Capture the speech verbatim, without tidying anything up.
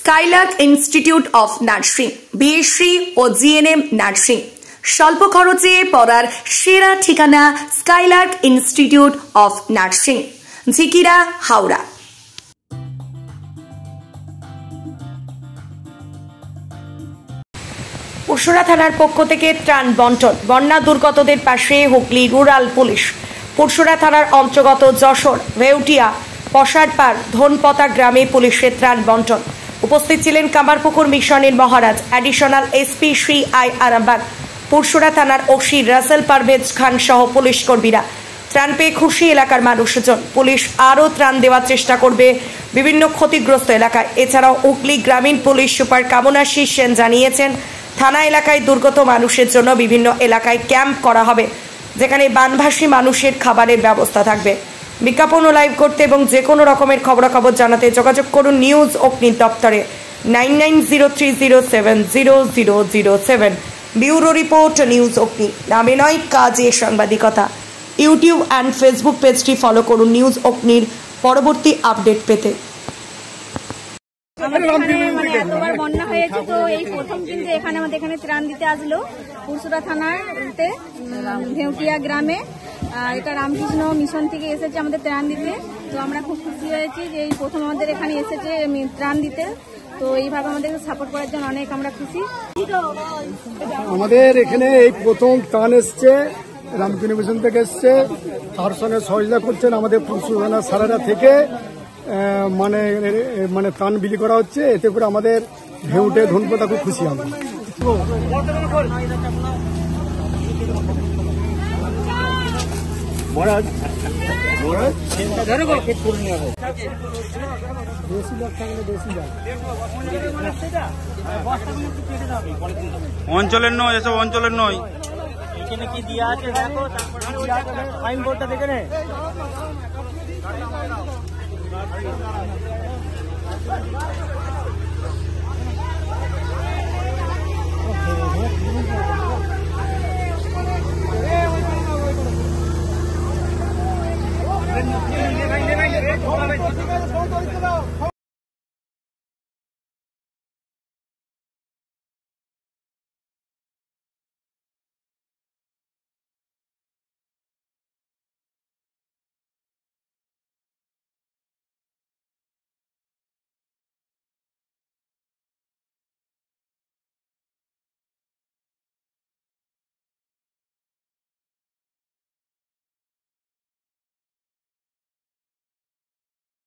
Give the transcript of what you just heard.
Skylark institute of nursing, BSc ও GNM nursing. স্বল্প খরচে পড়ার সেরা ঠিকানা Skylark institute of nursing, Jhikira, Howrah. Pursura থানার পক্ষ থেকে ত্রাণ বন্টন। বন্যা দুর্গতদের পাশে হুগলি রুরাল পুলিশ। পুরসুরা থানার অন্তর্গত যশোর, ভেউটিয়া, পশারপাড়, ধনপতা গ্রামে পুলিশের ত্রাণ বন্টন। উপস্থিত ছিলেন কামারপুকুর মিশনের মহারাজ অ্যাডিশনাল এসপি শ্রী আই আরামবাগ, পুরসুরা থানার ওসি রাসেল পারভেজ খান সহ পুলিশ কর্মীরা। ত্রাণ পেয়ে খুশি এলাকার মানুষজন। পুলিশ আরও ত্রাণ দেওয়ার চেষ্টা করবে বিভিন্ন ক্ষতিগ্রস্ত এলাকায়। এছাড়াও হুগলি গ্রামীণ পুলিশ সুপার কামনাশী সেন জানিয়েছেন, থানা এলাকায় দুর্গত মানুষের জন্য বিভিন্ন এলাকায় ক্যাম্প করা হবে, যেখানে বানভাসী মানুষের খাবারের ব্যবস্থা থাকবে। বিজ্ঞাপন ও লাইভ করতে এবং যে কোনো রকমের খবরাখবর জানাতে যোগাযোগ করুন নিউজ অগ্নি দপ্তরে nine nine zero three zero seven zero zero zero seven. Bureau report, news Agni. নামে নয়, কাজে সাংবাদিকতা। ইউটিউব অ্যান্ড ফেসবুক পেজটি ফলো করুন নিউজ অগ্নির পরবর্তী আপডেট পেতে। আমাদের এখানে মানে এতবার বন্যা হয়েছে, তো এই প্রথম কিন্তু এখানে আমাদের এখানে ত্রাণ দিতে আসলো পুরসুরা থানাতে ভেউটিয়া গ্রামে। এটা রামকৃষ্ণ মিশন থেকে এসেছে আমাদের ত্রাণ দিতে। তো আমরা খুব খুশি হয়েছি যে এই প্রথম আমাদের এখানে এসেছে ত্রাণ দিতে। তো এইভাবে আমাদের সাপোর্ট করার জন্য অনেক আমরা খুশি। আমাদের এখানে এই প্রথম ত্রাণ এসছে, রামকৃষ্ণ মিশন থেকে এসছে, তার সঙ্গে সহযোগিতা করছেন আমাদের পুরসুরা থানা সারারা থেকে মানে মানে ত্রাণ বিলি করা হচ্ছে। এতে করে আমাদের ভেউটে ধনপতা খুব খুশি আমরা। অঞ্চলের নয়, এসব অঞ্চলের নয়। এখানে কি দিয়া আছে দেখো, তারপরে সাইন বোর্ডটা দেখে নে।